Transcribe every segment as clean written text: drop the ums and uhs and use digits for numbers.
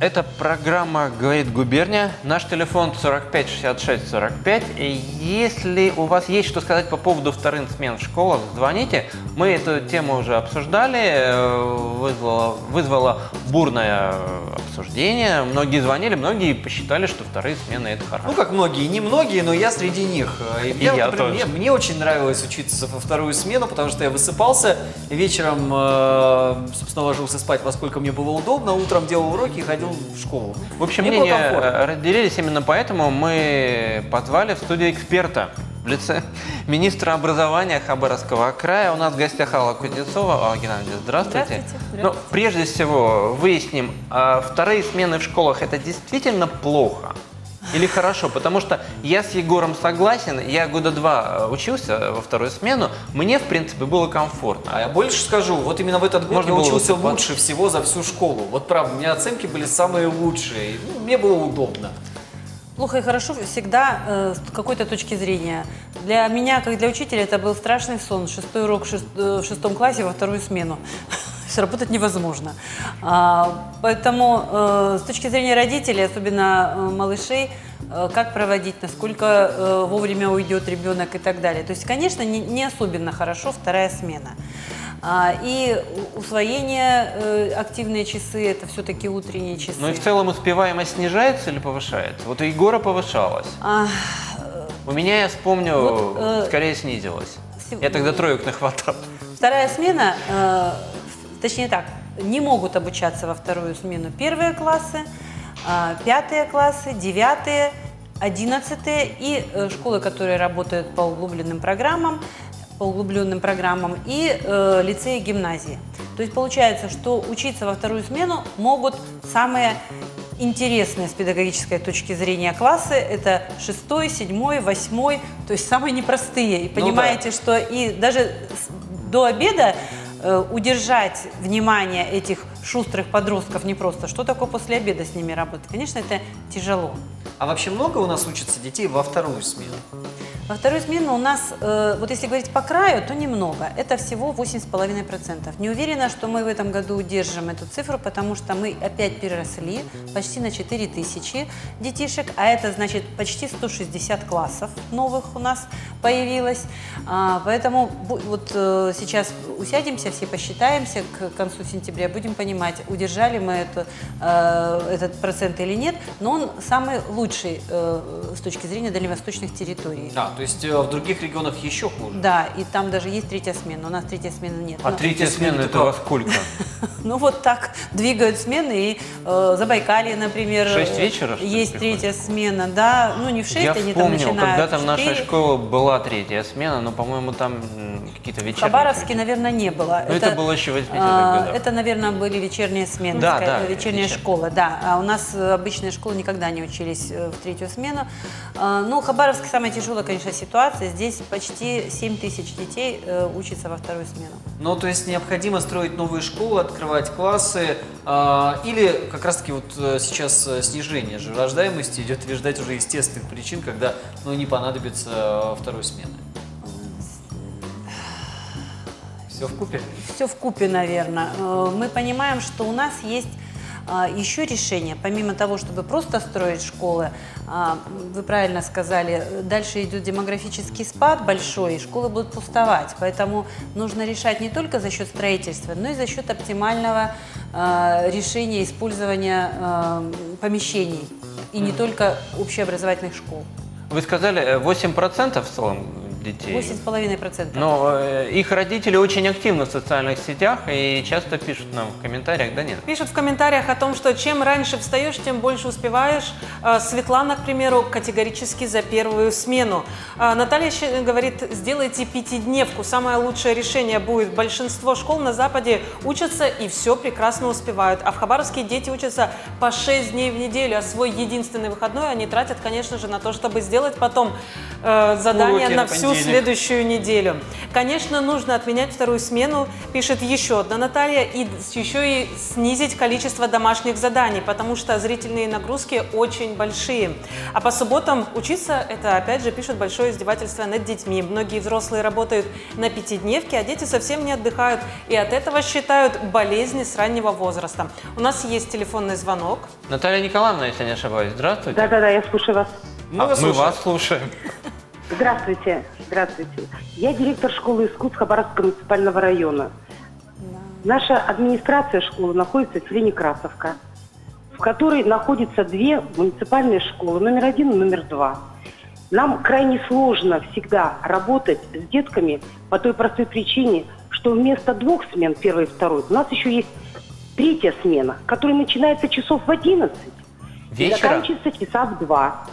Это программа «Говорит губерния». Наш телефон 45 66 45. И если у вас есть что сказать по поводу вторых смен в школах, звоните. Мы эту тему уже обсуждали, вызвало бурное обсуждение. Многие звонили, многие посчитали, что вторые смены – это хорошо. Ну, как многие, не многие, но я среди них. Я тоже. Мне очень нравилось учиться во вторую смену, потому что я высыпался, вечером, собственно, ложился спать, во сколько мне было удобно, утром делал уроки и ходил в школу. В общем, мнения разделились, именно поэтому мы позвали в студию эксперта в лице министра образования Хабаровского края. У нас в гостях Алла Кузнецова. Алла Геннадьевна, здравствуйте. Здравствуйте. Но прежде всего выясним, вторые смены в школах – это действительно плохо или хорошо? Потому что я с Егором согласен, я года 2 учился во вторую смену, мне, в принципе, было комфортно. А я больше скажу, вот именно в этот год я учился лучше всего за всю школу. Вот правда, у меня оценки были самые лучшие, мне было удобно. Плохо и хорошо всегда с какой-то точки зрения. Для меня, как для учителя, это был страшный сон. 6-й урок в 6 классе во вторую смену. Работать невозможно. Поэтому с точки зрения родителей, особенно малышей, как проводить, насколько вовремя уйдет ребенок и так далее. То есть, конечно, не особенно хорошо вторая смена. И усвоение, активные часы, это все-таки утренние часы. Ну и в целом успеваемость снижается или повышается? Вот у Егора повышалась. У меня, я вспомню, скорее снизилась. Я тогда троек нахватал. Вторая смена, точнее так, не могут обучаться во вторую смену первые классы, 5 классы, 9, 11 и школы, которые работают по углубленным программам, и лицеи, гимназии. То есть получается, что учиться во вторую смену могут самые интересные с педагогической точки зрения классы. Это 6, 7, 8, то есть самые непростые. И понимаете, что и даже до обеда удержать внимание этих шустрых подростков непросто. Что такое после обеда с ними работать? Конечно, это тяжело. А вообще много у нас учатся детей во вторую смену? Во вторую смену у нас, вот если говорить по краю, то немного. Это всего 8,5%. Не уверена, что мы в этом году удержим эту цифру, потому что мы опять переросли почти на 4000 детишек, а это значит почти 160 классов новых у нас появилось. Поэтому вот сейчас усядемся, все посчитаемся, к концу сентября будем понимать, удержали мы этот процент или нет, но он самый лучший с точки зрения дальневосточных территорий. То есть в других регионах еще хуже? Да, и там даже есть третья смена, у нас третья смена нет. А третья смена это во сколько? Ну вот так двигают смены, и Забайкалье, например, 6 вечера, что ли, есть третья смена, да, ну не в 6, они там Я начинают. помню, когда-то в нашей школе была третья смена, но, по-моему, там какие-то вечерние. В Хабаровске, наверное, не было. Но это было еще в 80-х годах. Это, наверное, были вечерние смены, вечерняя школа, да. А у нас обычные школы никогда не учились в третью смену. Ну, Хабаровске самая тяжелая, конечно, ситуация. Здесь почти 7000 детей учатся во вторую смену. Ну, то есть необходимо строить новые школы, открывать классы, или как раз-таки вот сейчас снижение же рождаемости идет ждать уже естественных причин, когда не понадобится второй смены. Все вкупе? Все вкупе, наверное. Мы понимаем, что у нас есть еще решение, помимо того, чтобы просто строить школы, вы правильно сказали, дальше идет демографический спад большой, и школы будут пустовать. Поэтому нужно решать не только за счет строительства, но и за счет оптимального решения использования помещений, и не только общеобразовательных школ. Вы сказали 8% в целом детей. 8,5%. Но их родители очень активны в социальных сетях и часто пишут нам в комментариях, да нет? Пишут в комментариях о том, что чем раньше встаешь, тем больше успеваешь. Светлана, к примеру, категорически за первую смену. Наталья говорит, сделайте пятидневку. Самое лучшее решение будет. Большинство школ на Западе учатся и все прекрасно успевают. А в Хабаровске дети учатся по 6 дней в неделю, а свой единственный выходной они тратят, конечно же, на то, чтобы сделать потом задания на всю понедельник. следующую неделю. Конечно, нужно отменять вторую смену, пишет еще одна Наталья, и еще и снизить количество домашних заданий, потому что зрительные нагрузки очень большие. А по субботам учиться – это, опять же, пишет, большое издевательство над детьми. Многие взрослые работают на пятидневке, а дети совсем не отдыхают, и от этого считают болезни с раннего возраста. У нас есть телефонный звонок. Наталья Николаевна, если не ошибаюсь, здравствуйте. Да-да-да, я слушаю вас. Мы вас Мы слушаем. вас слушаем. Здравствуйте, здравствуйте. Я директор школы искусств Хабаровского муниципального района. Наша администрация школы находится в селе Некрасовка, в которой находятся две муниципальные школы, номер 1 и номер 2. Нам крайне сложно всегда работать с детками по той простой причине, что вместо 2 смен, 1 и 2, у нас еще есть 3 смена, которая начинается часов в 11 и Вечера? заканчивается часа в 2.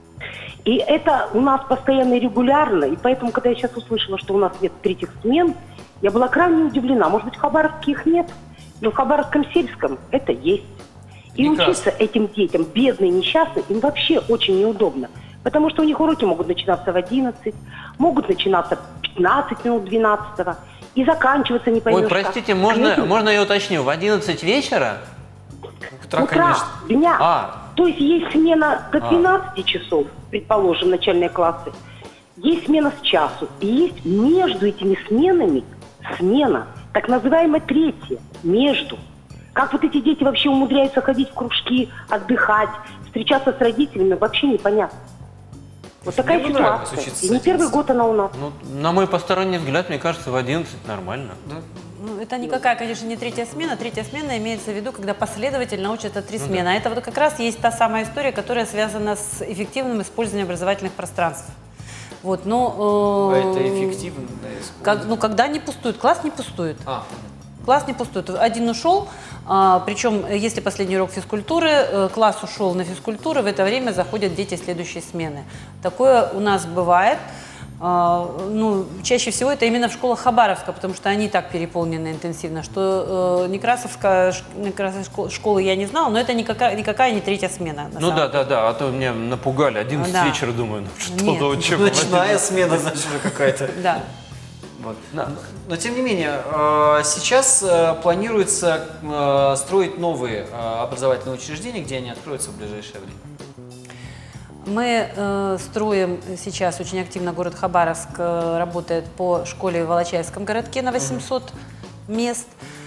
И это у нас постоянно и регулярно, и поэтому, когда я сейчас услышала, что у нас нет 3 смен, я была крайне удивлена. Может быть, в Хабаровске их нет, но в Хабаровском сельском это есть. И Прекрасно. учиться этим детям, бедные, несчастные, им вообще очень неудобно. Потому что у них уроки могут начинаться в 11, могут начинаться 15 минут 12 и заканчиваться не поймешь Ой, простите, как. можно я уточню? В 11 вечера? Утра, конечно. дня. А. То есть есть смена до 12 часов, предположим, начальные классы. Есть смена с часу. И есть между этими сменами смена, так называемая 3-я, между. Как вот эти дети вообще умудряются ходить в кружки, отдыхать, встречаться с родителями, вообще непонятно. Вот такая Мне бы нравилось ситуация. учиться И с не первый 11. год она у нас. Ну, на мой посторонний взгляд, мне кажется, в 11 нормально. Ну, это никакая, конечно, не 3-я смена. 3-я смена имеется в виду, когда последовательно учатся 3 смены. А это вот как раз есть та самая история, которая связана с эффективным использованием образовательных пространств. Вот, но, Это эффективно. когда не пустует, класс не пустует. А, Класс не пустует. Один ушел, причем, если последний урок физкультуры, класс ушел на физкультуру, в это время заходят дети следующей смены. Такое у нас бывает. Чаще всего это именно в школах Хабаровска, потому что они так переполнены интенсивно, что Некрасовская школа я не знала, но это никакая не 3-я смена. Ну да, а то меня напугали. 11 Да. вечера, думаю, что Нет. за учеба? ночная смена, значит, уже какая-то. Да. Вот. Но тем не менее, сейчас планируется строить новые образовательные учреждения, где они откроются в ближайшее время. Мы строим сейчас очень активно, город Хабаровск работает по школе в Волочаевском городке на 800 мест.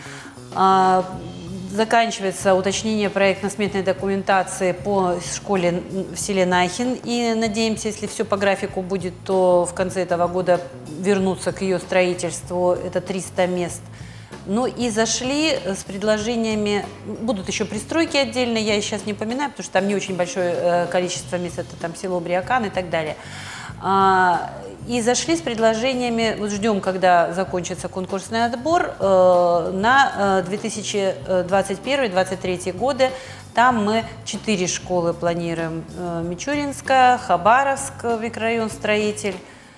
Заканчивается уточнение проектно-сметной документации по школе в селе Нахин. И надеемся, если все по графику будет, то в конце этого года вернуться к ее строительству. Это 300 мест. Ну и зашли с предложениями, будут еще пристройки отдельно, я их сейчас не упоминаю, потому что там не очень большое количество мест, это там село Бриакан и так далее. И зашли с предложениями, вот ждем, когда закончится конкурсный отбор, на 2021-2023 годы. Там мы 4 школы планируем. Мичуринская, Хабаровск, микрорайон Строитель.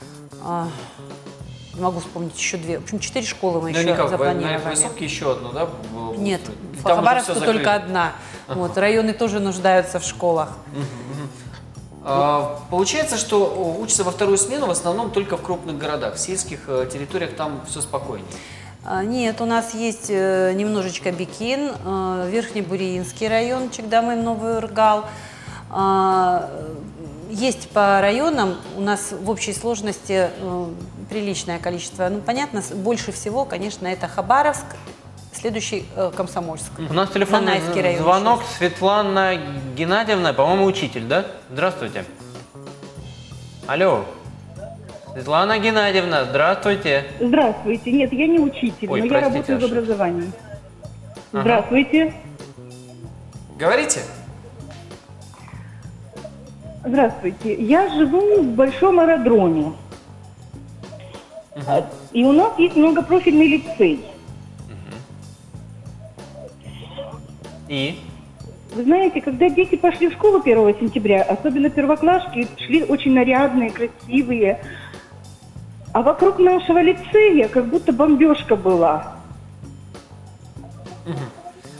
Не могу вспомнить еще 2. В общем, 4 школы мы еще На запланировали. высотке еще одну, да? Нет, И в там уже Хабаровске всё только закрыли. одна. Вот, районы тоже нуждаются в школах. Получается, что учатся во вторую смену в основном только в крупных городах. В сельских территориях там все спокойнее. Нет, у нас есть немножечко Бекин, Верхнебуриинский район, Чегдамын, Новый Ургал. Есть по районам, у нас в общей сложности приличное количество. Ну, понятно, больше всего, конечно, это Хабаровск, следующий Комсомольск. У нас телефонный Нанайский район звонок. еще есть. Светлана Геннадьевна, по-моему, учитель, да? Здравствуйте. Алло. Светлана Геннадьевна, здравствуйте. Здравствуйте. Нет, я не учитель, Ой, но я простите, работаю в ошибся. образовании. Ага. Здравствуйте. Говорите? Здравствуйте. Я живу в большом аэродроме. И у нас есть многопрофильный лицей. И? Вы знаете, когда дети пошли в школу 1 сентября, особенно первоклашки, шли очень нарядные, красивые. А вокруг нашего лицея как будто бомбежка была.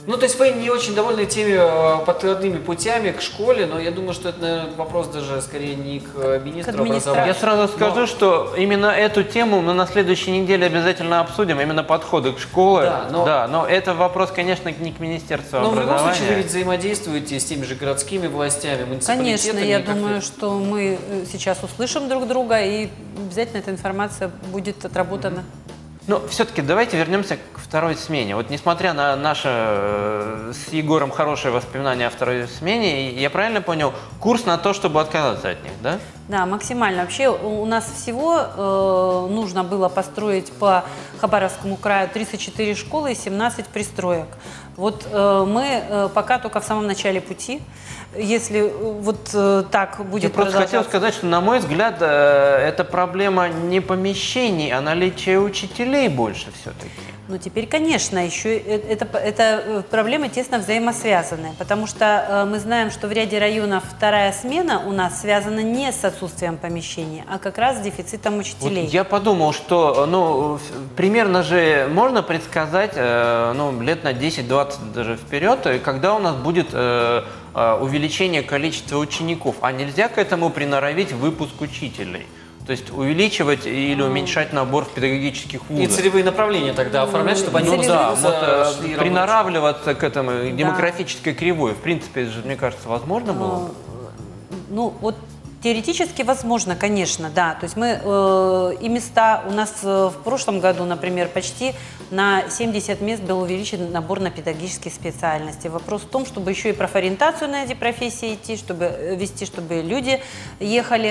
Ну, то есть вы не очень довольны теми подкладными путями к школе, но я думаю, что это, наверное, вопрос даже скорее не к министру образования. Я сразу скажу, что именно эту тему мы на следующей неделе обязательно обсудим, именно подходы к школе. Но это вопрос, конечно, не к Министерству образования. Но в любом случае вы ведь взаимодействуете с теми же городскими властями, муниципалитетами. Конечно, я думаю, что мы сейчас услышим друг друга, и обязательно эта информация будет отработана. Но все-таки давайте вернемся к второй смене. Вот несмотря на наше с Егором хорошее воспоминание о второй смене, я правильно понял, курс на то, чтобы отказаться от них, да? Да, максимально. Вообще у нас всего нужно было построить по Хабаровскому краю 34 школы и 17 пристроек. Вот мы пока только в самом начале пути. Если вот так будет Я просто хотел сказать, что, на мой взгляд, это проблема не помещений, а наличия учителей больше все-таки. Ну, теперь, конечно, еще это проблемы тесно взаимосвязаны, потому что мы знаем, что в ряде районов вторая смена у нас связана не с отсутствием помещений, а как раз с дефицитом учителей. Вот я подумал, что примерно же можно предсказать лет на 10-20 даже вперед, когда у нас будет увеличение количества учеников, а нельзя к этому приноровить выпуск учителей? То есть увеличивать или уменьшать набор в педагогических вузах. И целевые направления тогда оформлять, чтобы они шли приноравливаться к этому демографической кривой. В принципе, это же, мне кажется, возможно было бы? Ну, вот теоретически возможно, конечно, да. То есть мы и места, у нас в прошлом году, например, почти на 70 мест был увеличен набор на педагогические специальности. Вопрос в том, чтобы еще и профориентацию на эти профессии идти, чтобы люди ехали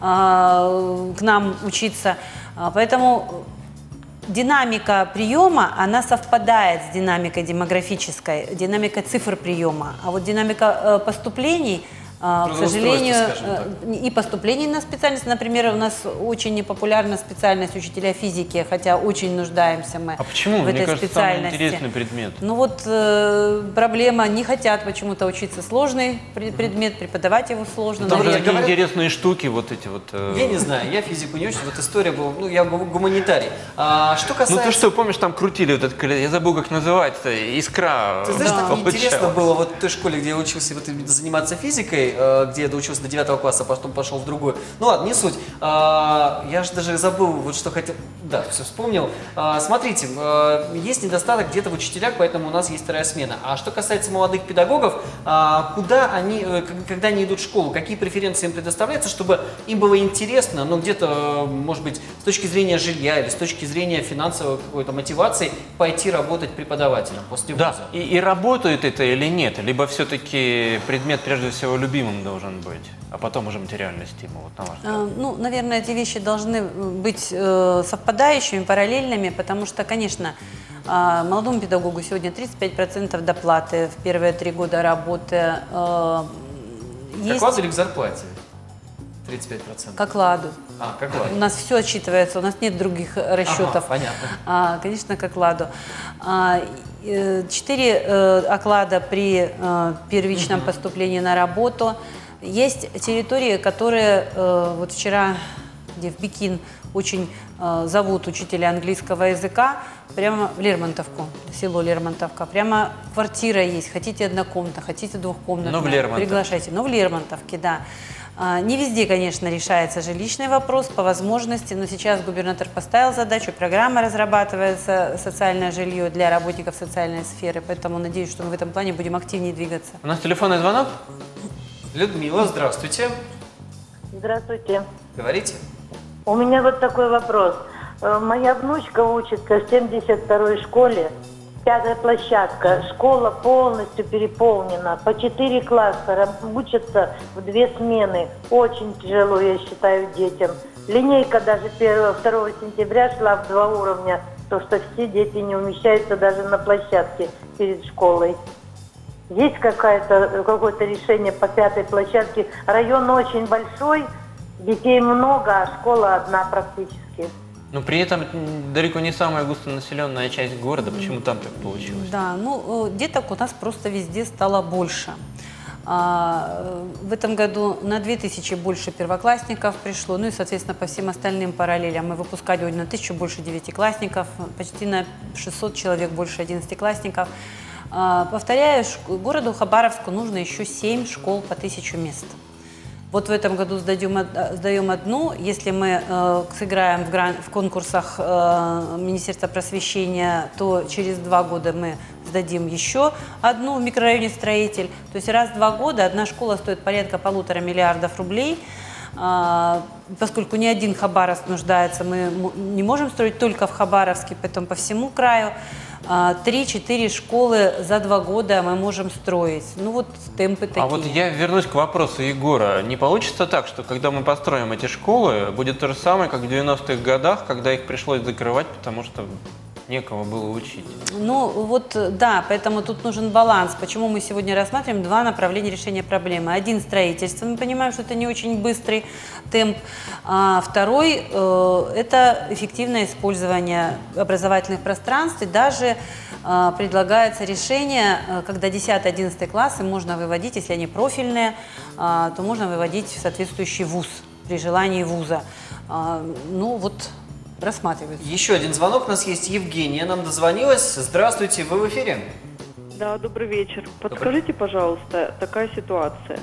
к нам учиться. Поэтому динамика приема, она совпадает с динамикой демографической, динамикой цифр приема. А вот динамика поступлений, к сожалению, и поступлений на специальность. Например, у нас очень непопулярна специальность учителя физики, хотя очень нуждаемся мы в этой специальности. Самый интересный предмет. Ну вот проблема, не хотят почему-то учиться сложный предмет, преподавать его сложно. Там такие интересные штуки вот эти вот. Я не знаю, я физику не очень, вот история была, я гуманитарий. Что касается... Ну ты что, помнишь, там крутили вот этот, я забыл, как называется, искра. Ты знаешь, так интересно было вот в той школе, где я учился заниматься физикой, где я доучился до 9 класса, потом пошел в другую. Ну ладно, не суть. Я же даже забыл, вот что хотел... Да, все вспомнил. Смотрите, есть недостаток где-то в учителях, поэтому у нас есть вторая смена. А что касается молодых педагогов, куда они, когда они идут в школу, какие преференции им предоставляются, чтобы им было интересно, но где-то, может быть, с точки зрения жилья или с точки зрения финансовой какой-то мотивации пойти работать преподавателем после вуза? Да, и работает это или нет? Либо все-таки предмет прежде всего любимым должен быть, а потом уже материальный стимул, вот, на ваш взгляд? Ну, наверное, эти вещи должны быть совпадающими, параллельными, потому что, конечно, молодому педагогу сегодня 35% доплаты в первые 3 года работы. К окладу или к зарплате? 35%. К окладу. К окладу. У нас все отчитывается, у нас нет других расчетов. Понятно. Конечно, к окладу. 4 оклада при первичном поступлении на работу. Есть территории, которые вот вчера, где в Бикин очень зовут учителя английского языка, прямо в Лермонтовку, село Лермонтовка. Прямо квартира есть, хотите однокомнатная, хотите двухкомнатная, приглашайте. Но в Лермонтовке, да. Не везде, конечно, решается жилищный вопрос по возможности, но сейчас губернатор поставил задачу, программа разрабатывается, социальное жилье для работников социальной сферы, поэтому надеюсь, что мы в этом плане будем активнее двигаться. У нас телефонный звонок. Людмила, здравствуйте. Здравствуйте. Говорите. У меня вот такой вопрос. Моя внучка учится в 72-й школе. 5-я площадка. Школа полностью переполнена. По 4 класса. Учатся в 2 смены. Очень тяжело, я считаю, детям. Линейка даже 2 сентября шла в 2 уровня. То, что все дети не умещаются даже на площадке перед школой. Есть какое-то решение по 5-й площадке? Район очень большой, детей много, а школа одна практически. Но при этом далеко не самая густонаселенная часть города. Почему там так получилось? Да, ну деток у нас просто везде стало больше. В этом году на 2000 больше первоклассников пришло, ну и, соответственно, по всем остальным параллелям мы выпускали на 1000 больше 9-классников, почти на 600 человек больше 11-классников. Повторяю, городу Хабаровску нужно еще 7 школ по 1000 мест. Вот в этом году сдаем одну. Если мы сыграем в конкурсах Министерства просвещения, то через 2 года мы сдадим еще одну в микрорайоне «Строитель». То есть раз в 2 года одна школа стоит порядка 1,5 миллиарда рублей. Поскольку ни один Хабаровск нуждается, мы не можем строить только в Хабаровске, поэтому по всему краю 3-4 школы за 2 года мы можем строить. Ну вот темпы такие. А вот я вернусь к вопросу Егора. Не получится так, что когда мы построим эти школы, будет то же самое, как в 90-х годах, когда их пришлось закрывать, потому что некого было учить? Ну вот да, поэтому тут нужен баланс. Почему мы сегодня рассматриваем 2 направления решения проблемы. Один — строительство, мы понимаем, что это не очень быстрый темп. А второй это эффективное использование образовательных пространств. И даже предлагается решение, когда 10-11 классы можно выводить, если они профильные, то можно выводить в соответствующий вуз при желании вуза. Ну вот, рассматривается. Еще один звонок у нас есть. Евгения нам дозвонилась. Здравствуйте, вы в эфире. Да, добрый вечер. Подскажите, пожалуйста, такая ситуация.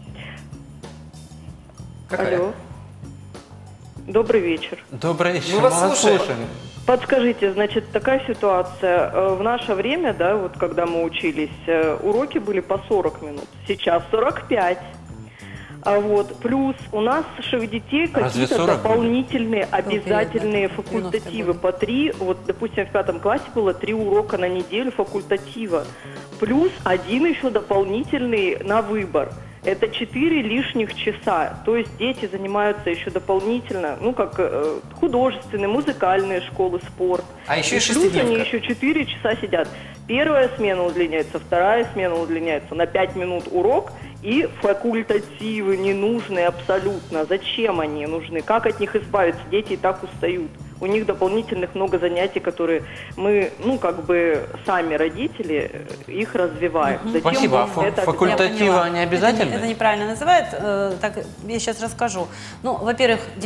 Какая? Алло. Добрый вечер. Добрый вечер, Мы вас слушаем. Подскажите, значит, такая ситуация. В наше время, да, вот когда мы учились, уроки были по 40 минут. Сейчас 45. А вот, плюс у наших детей какие-то дополнительные, обязательные факультативы по 3. Вот, допустим, в 5 классе было 3 урока на неделю факультатива. Плюс 1 еще дополнительный на выбор. Это 4 лишних часа. То есть дети занимаются еще дополнительно, ну, как художественные, музыкальные школы, спорт. А еще и плюс шестидневка. они еще 4 часа сидят. Первая смена удлиняется, вторая смена удлиняется на 5 минут урок. И факультативы ненужные абсолютно. Зачем они нужны? Как от них избавиться? Дети и так устают. У них дополнительных много занятий, которые мы, ну, как бы сами родители их развиваем. Зачем Спасибо. А это факультативы, они обязательны? Это неправильно называют. Так, я сейчас расскажу. Ну, во-первых, в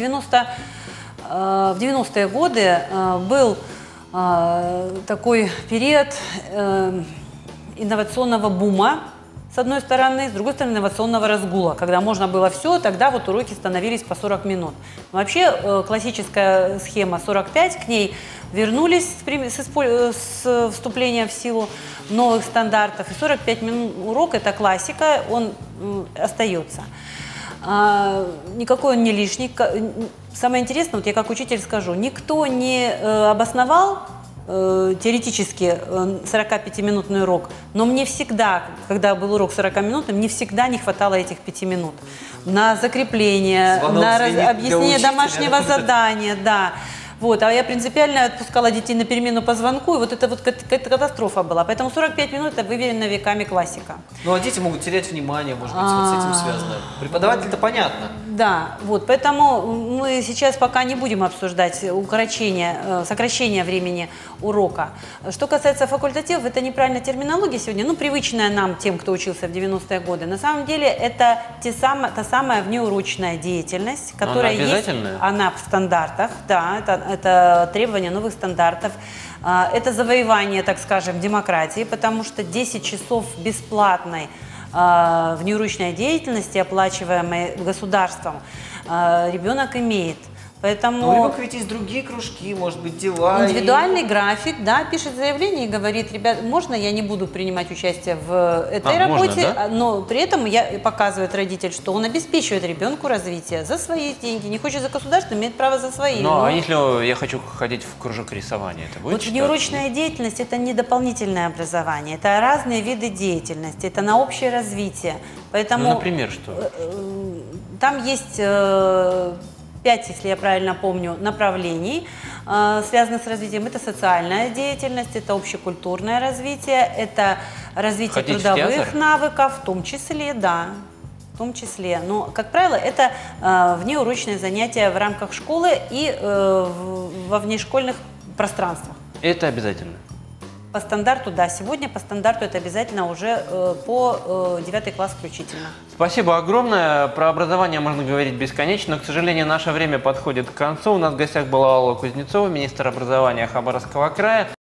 90-е годы был такой период инновационного бума, с одной стороны, с другой стороны, инновационного разгула. Когда можно было все, тогда вот уроки становились по 40 минут. Вообще классическая схема 45, к ней вернулись с вступлением в силу новых стандартов. И 45 минут урок – это классика, он остается. Никакой он не лишний. Самое интересное, вот я как учитель скажу, никто не обосновал теоретически 45-минутный урок, но мне всегда, когда был урок 40-минутный, мне всегда не хватало этих 5 минут на закрепление, Звонок на звенит объяснение для учителя. домашнего задания, да. Вот, а я принципиально отпускала детей на перемену по звонку, и вот это вот катастрофа была. Поэтому 45 минут – это выверенная веками классика. Ну, а дети могут терять внимание, может быть, вот с этим связано. Преподаватель-то понятно. Да, вот, поэтому мы сейчас пока не будем обсуждать сокращение времени урока. Что касается факультативов, это неправильная терминология сегодня, ну, привычная нам, тем, кто учился в 90-е годы. На самом деле это та самая внеурочная деятельность, которая есть, она в стандартах, да, это требование новых стандартов. Это завоевание, так скажем, демократии, потому что 10 часов бесплатной внеурочной деятельности, оплачиваемой государством, ребенок имеет. Поэтому Но у ребенка ведь есть другие кружки, может быть, дела. Индивидуальный график, да, пишет заявление и говорит: ребят, можно я не буду принимать участие в этой работе, можно, да? но при этом показывает родитель, что он обеспечивает ребенку развитие за свои деньги. Не хочет за государство, имеет право за свои. Ну, а если я хочу ходить в кружок рисования, это будет Вот внеурочная деятельность – это не дополнительное образование, это разные виды деятельности, это на общее развитие. Поэтому, ну, например, что? Там есть 5, если я правильно помню, направлений, связанных с развитием. Это социальная деятельность, это общекультурное развитие, это развитие Ходить трудовых навыков, в том числе, да. В том числе. Но, как правило, это внеурочные занятия в рамках школы и во внешкольных пространствах. Это обязательно? По стандарту, да. Сегодня по стандарту это обязательно уже по 9 класс включительно. Спасибо огромное. Про образование можно говорить бесконечно. Но, к сожалению, наше время подходит к концу. У нас в гостях была Алла Кузнецова, министр образования Хабаровского края.